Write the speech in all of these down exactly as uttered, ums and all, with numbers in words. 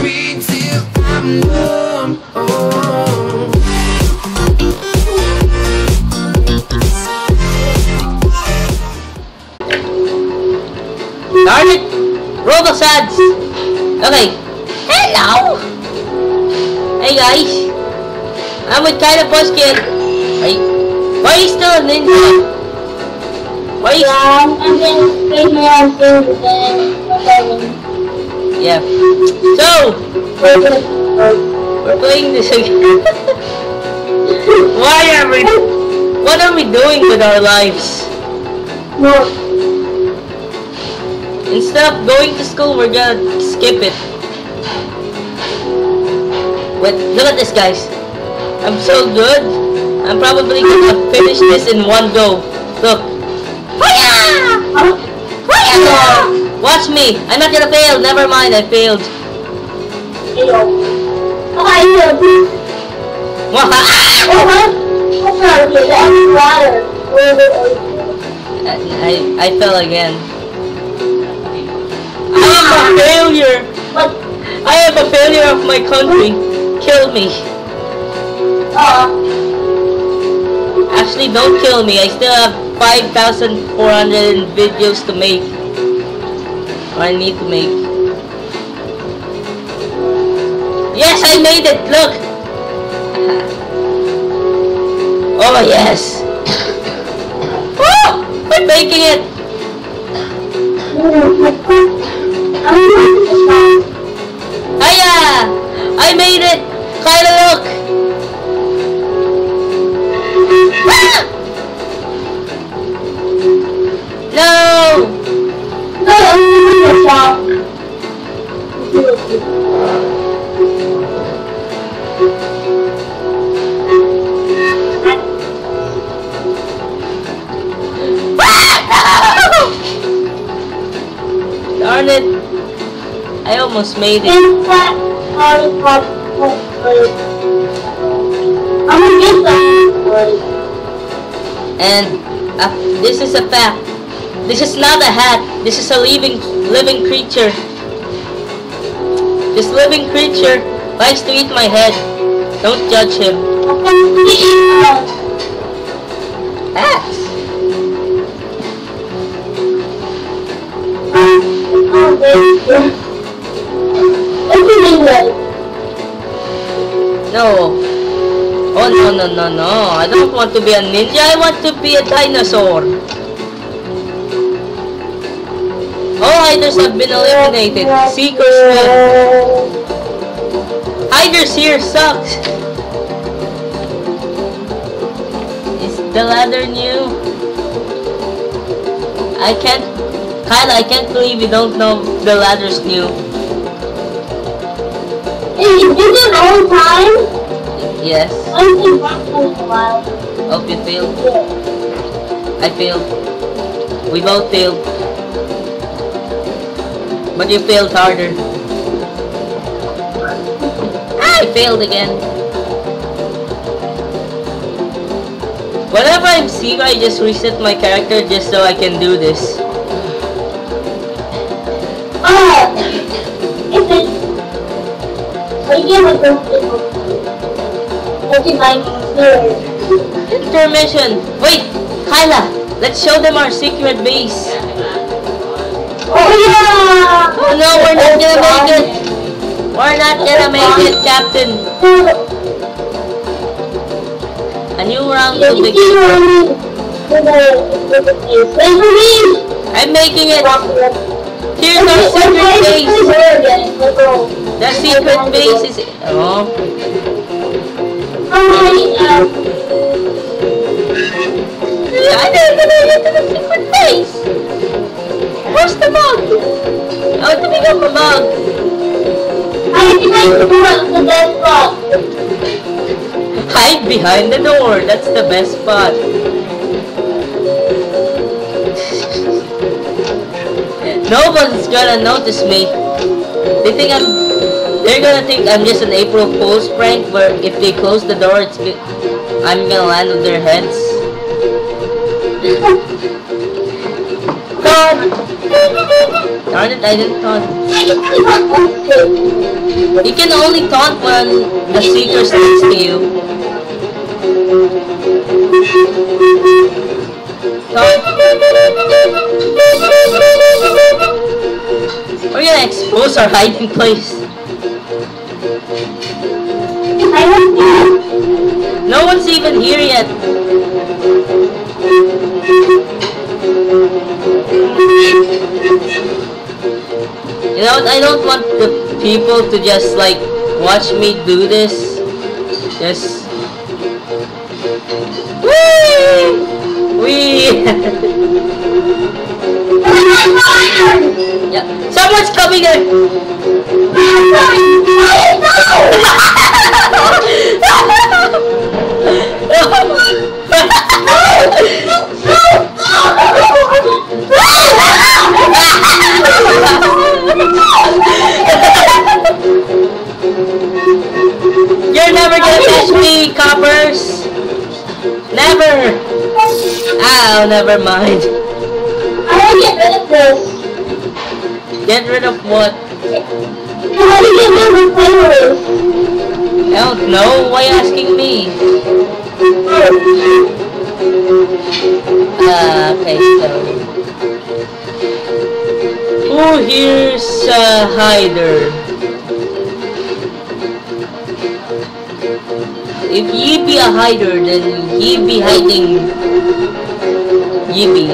me till I'm numb. Oh. Darn it! Roblox ads! Okay. Hello! Hey guys! I'm with Kinda Pushkin. Hey. Why are you still a ninja? Why are you Yeah, I'm getting paid more food again. Yeah. So, we're playing this again. Why are we... What are we doing with our lives? No. Instead of going to school, we're gonna skip it. Wait, look at this, guys. I'm so good. I'm probably gonna finish this in one go. Look. Hoya! Hoya! Watch me. I'm not gonna fail. Never mind, I failed. I, I fell again. I am a failure. I am a failure of my country. Kill me. Actually, don't kill me. I still have five thousand four hundred videos to make. Or I need to make. Yes, I made it. Look. Oh yes. Oh, I'm making it. Hiya! I made it! Kinda look! Ah! No! Darn it! I almost made it. And uh, this is a fact. This is not a hat. This is a living, living creature. This living creature likes to eat my head. Don't judge him. Hats. No. Oh no no no no. I don't want to be a ninja. I want to be a dinosaur. All hiders have been eliminated. Seekers win. Hiders here sucks. Is the ladder new? I can't. Kyle, I can't believe you don't know the ladder's new. Is it all time? Yes. I've been back for a while. Oh, you failed? Yeah. I failed. We both failed. But you failed harder. I failed again. Whenever I'm sick, I just reset my character just so I can do this. Oh! Is it? I give a good Intermission! Wait! Kyla! Let's show them our secret base! Oh yeah! Oh no, we're not gonna make it! We're not gonna make it, Captain! A new round will begin. I'm making it! Here's our secret base! The secret base is... Oh. I didn't even get to the secret base! Where's the bug? I want to pick up a bug! I behind the door, that's the best spot! Hide behind the door, that's the best spot! Nobody's gonna notice me. They think I'm... They're gonna think I'm just an April Fool's prank where if they close the door, it's I'm gonna land on their heads. God! Darn it, I didn't thought. You can only taunt when the seeker sticks to you. Taunt. We're gonna expose our hiding place. I don't know. No one's even here yet. You know what? I don't want the people to just like watch me do this. Just wee wee. Yeah, someone's coming in. You're never gonna catch me, coppers. Never. Oh, never mind. I want to get rid of this. Get rid of what? I want to get rid of the flavors. I don't know. Why asking me? Uh, okay, so. Oh, here's a hider. If ye be a hider, then ye be hiding. Ye be.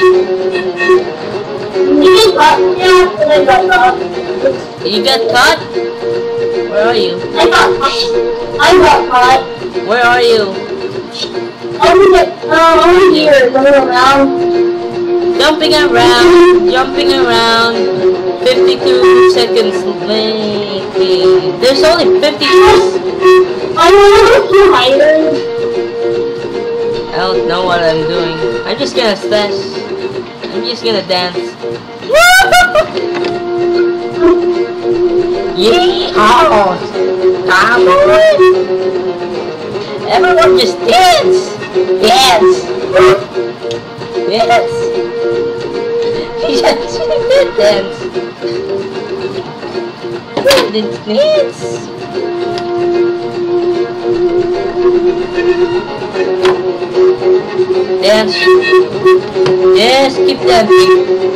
You get caught. Yeah, and I got caught. You got caught? Where are you? I got caught. I got caught. Where are you? Over the, uh, over here, running around. Jumping around, jumping around. fifty-two seconds waiting. There's only fifty-two. I want to hide. I don't know what I'm doing. I'm just gonna stash. I'm just gonna dance. Yeah! Oh, come on! Everyone just dance! Dance! Dance! She just did dance! Did dance! Dance! Yes, keep dancing!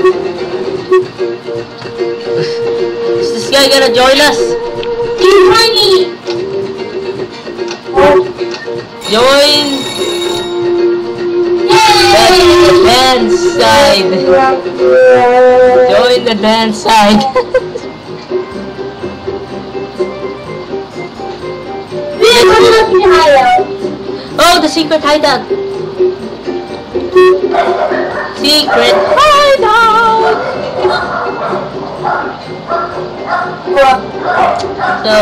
Is this guy gonna join us? He's money. Join the dance side. Join the dance side. Oh, the secret hideout. Secret hideout. So,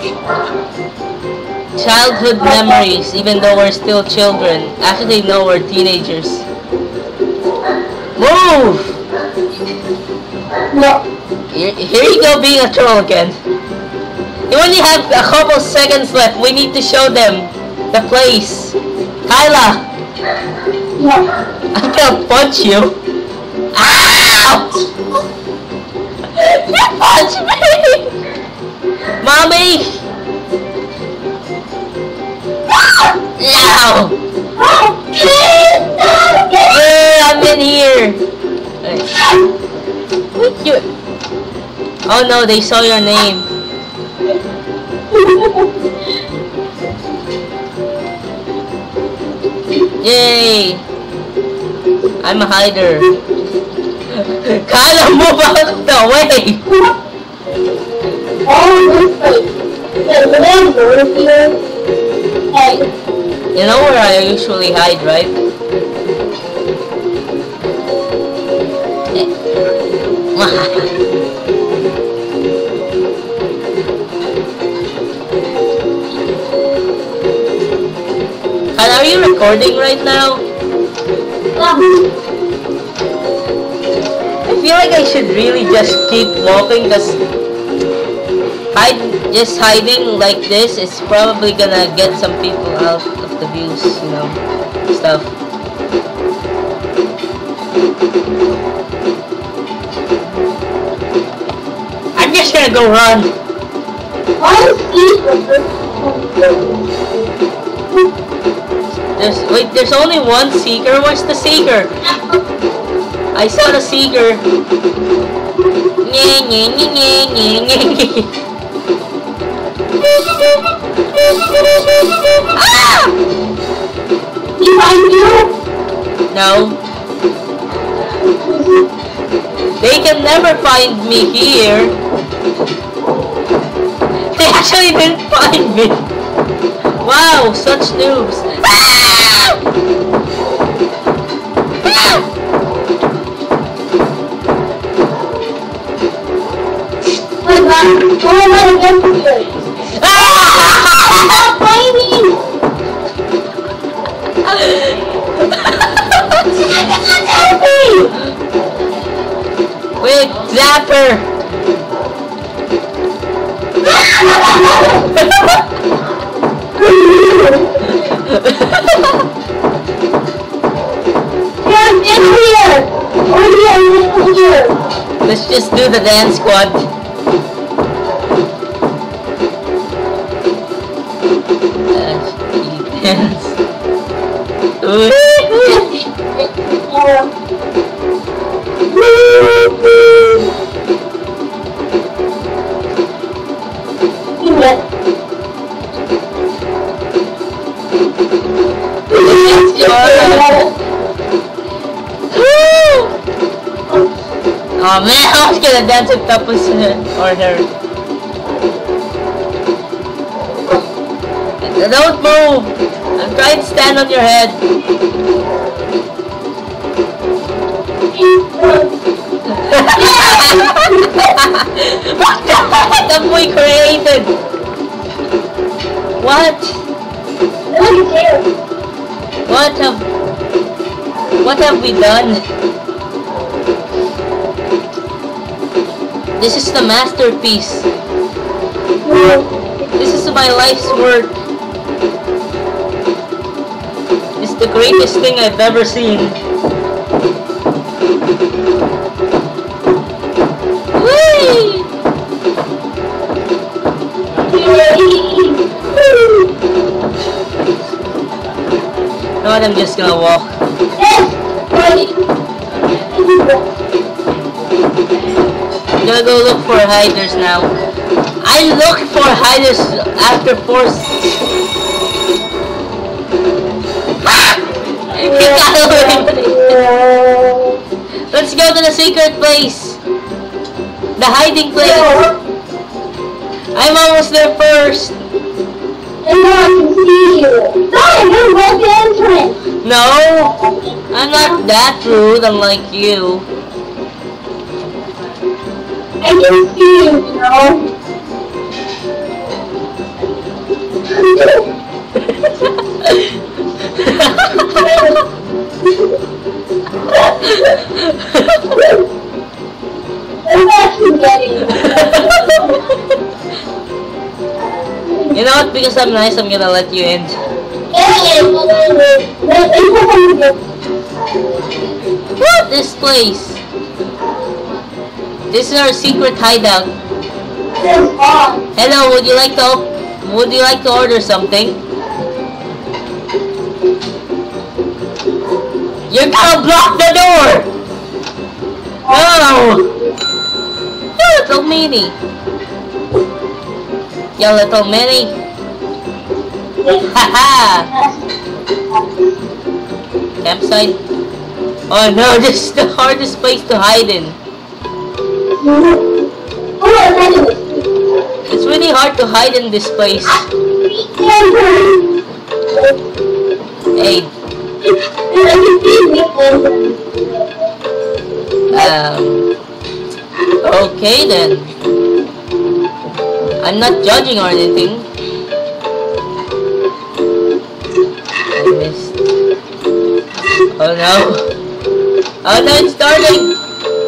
childhood memories, even though we're still children. Actually, no, we're teenagers. Move! No. Here, here you go, being a troll again. You only have a couple seconds left. We need to show them the place. Kyla! No. I'm gonna punch you. Ow! You punched me! Mommy! No! Yeah, I'm in here. Wait, you. Oh no, they saw your name. Yay! I'm a hider. Kyla, move out of the way! Oh, this place. There's a man over here. Hey. You know where I usually hide, right? And are you recording right now? I feel like I should really just keep walking because hide, just hiding like this is probably gonna get some people out of the views, you know, stuff. I'm just gonna go run. There's wait, there's only one seeker. Where's the seeker? I saw the seeker. Nye, nye, nye, nye, nye, nye. Ah! You find you? No. They can never find me here. They actually didn't find me. Wow, such noobs. Ah! Ah! My God, oh my God, stop fighting! Help me! Wait, Zapper! Yes, in here! Oh yeah, in here! Let's just do the dance squad. Dance. Ooh. Oh man, I was gonna dance with Tapos or her. Don't move! I'm trying to stand on your head. What the heck have we created? What? What have What have we done? This is the masterpiece. This is my life's work. It's the greatest thing I've ever seen. Whee! No, I'm just gonna walk. I'm gonna go look for hiders now. I looked for hiders after four. He got away. Let's go to the secret place. The hiding place. I'm almost there first. And now I can see you. Sorry, you're right the entrance. No, I'm not that rude, unlike you. I can see you, you know. I'm actually getting you. You know what? Because I'm nice, I'm gonna let you in. What? This place. This is our secret hideout. Hello, would you like to op would you like to order something? You're gonna block the door! No! You little meanie. You little meanie. Haha! Campsite? Oh no, this is the hardest place to hide in. It's really hard to hide in this place. Hey. Um. Okay then. I'm not judging or anything. I missed. Oh no. Oh no, it's starting!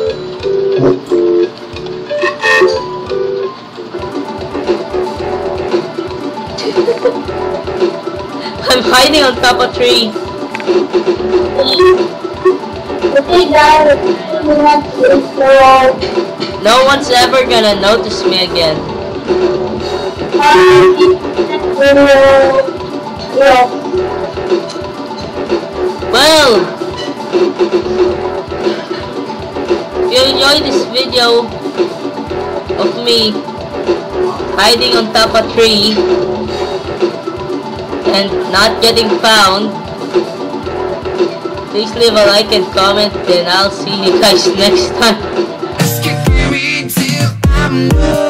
I'm hiding on top of a tree. No one's ever gonna notice me again. Well, if you enjoyed this video of me hiding on top of a tree and not getting found, please leave a like and comment, and I'll see you guys next time. Let's get married till I'm